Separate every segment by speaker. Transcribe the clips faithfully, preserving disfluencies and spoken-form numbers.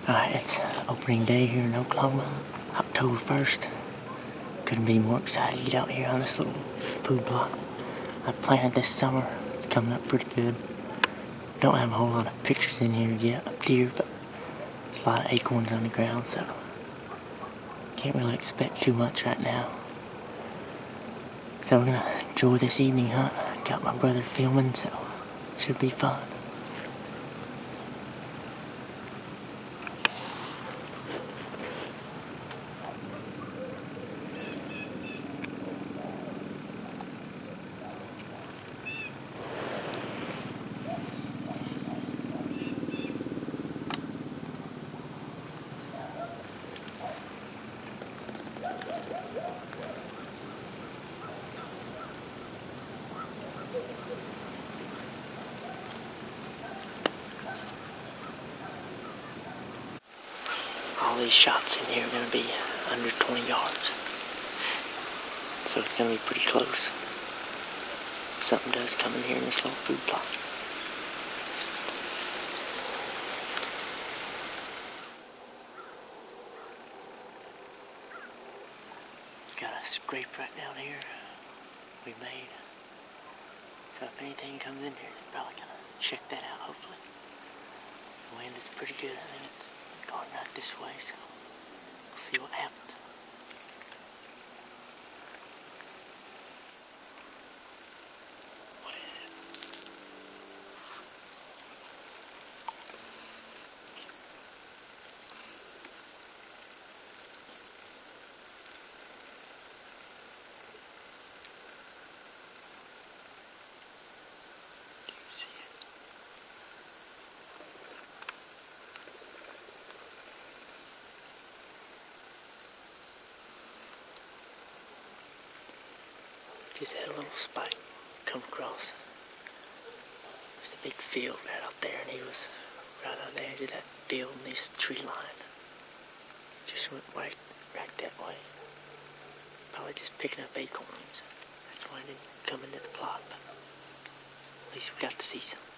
Speaker 1: Alright, it's opening day here in Oklahoma, October first. Couldn't be more excited to get out here on this little food plot I planted this summer. It's coming up pretty good. Don't have a whole lot of pictures in here yet up deer, but there's a lot of acorns on the ground, so can't really expect too much right now. So we're gonna enjoy this evening hunt. Got my brother filming, so should be fun. All these shots in here are going to be under twenty yards. So it's going to be pretty close. If something does come in here in this little food plot. Got a scrape right down here we made. So if anything comes in here, they're probably going to check that out, hopefully. The wind is pretty good. I think it's going right this way, so we'll see what happens. What is it? Do you see it? Just had a little spike come across. There's a big field right out there, and he was right on the edge of that field in this tree line. Just went right, right that way. Probably just picking up acorns. That's why I didn't come into the plot, but at least we got to see some.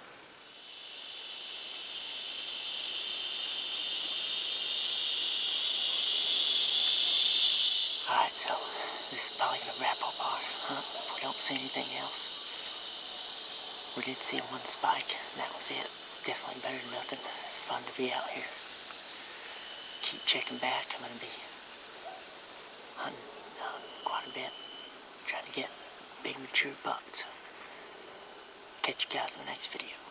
Speaker 1: Alright, so this is probably going to wrap up our hunt if we don't see anything else. We did see one spike, and that was it. It's definitely better than nothing. It's fun to be out here. Keep checking back. I'm going to be hunting uh, quite a bit, trying to get big mature bucks. So catch you guys in the next video.